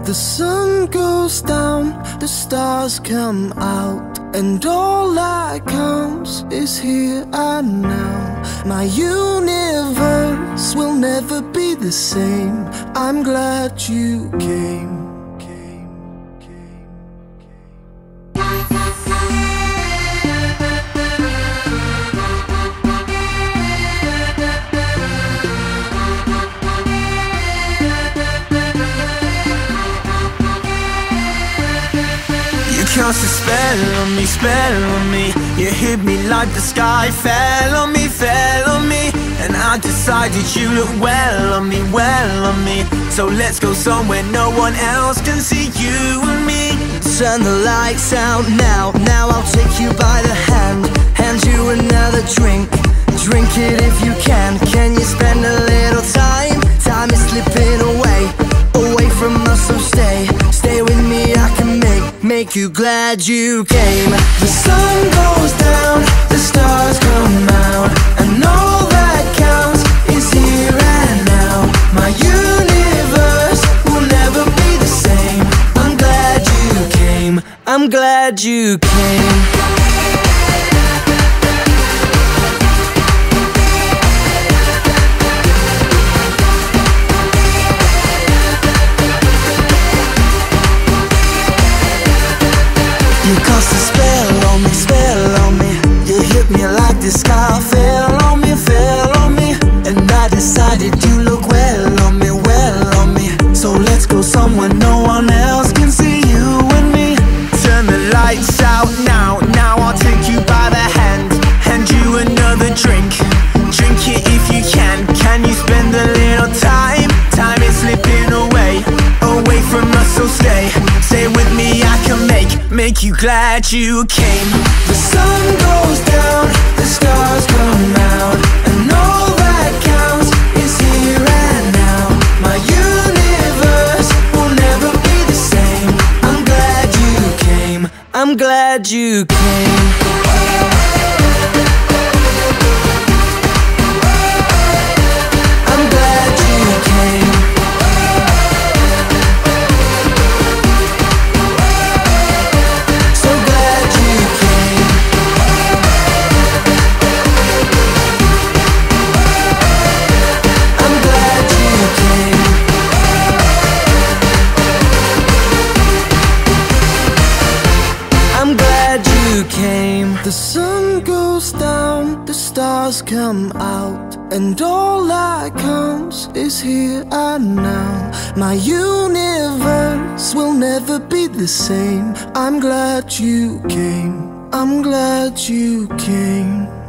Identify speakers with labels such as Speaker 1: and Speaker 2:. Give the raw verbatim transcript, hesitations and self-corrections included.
Speaker 1: The sun goes down, the stars come out, and all that counts is here and now. My universe will never be the same. I'm glad you came.
Speaker 2: Cast a spell on me, spell on me. You hit me like the sky fell on me, fell on me. And I decided you look well on me, well on me. So let's go somewhere no one else can see you and me.
Speaker 3: Turn the lights out now, now I'll take you by the hand, hand you another drink. Drink it if you can. Can you spend a little time? Time is slipping away, away from us, so stay. Stay with me, I can make Make you glad you came.
Speaker 1: The sun goes down, the stars come out, and all that counts is here and now. My universe will never be the same. I'm glad you came.
Speaker 3: I'm glad you came.
Speaker 2: You cast a spell on me, spell on me. You hit me like the sky fell on me, fell on me. And I decided you look well on me, well on me. So let's go somewhere no one else can see you and me. Turn the lights out now, now I'll take you by the hand, hand you another drink. Drink it if you can. Can you spend a little time? Time is slipping away, away from us, so stay. Stay with me, I can make Make you glad you came.
Speaker 1: The sun goes down, the stars come out, and all that counts is here and now. My universe will never be the same. I'm glad you came.
Speaker 3: I'm glad you came.
Speaker 1: The sun goes down, the stars come out, and all that counts is here and now. My universe will never be the same. I'm glad you came. I'm glad you came.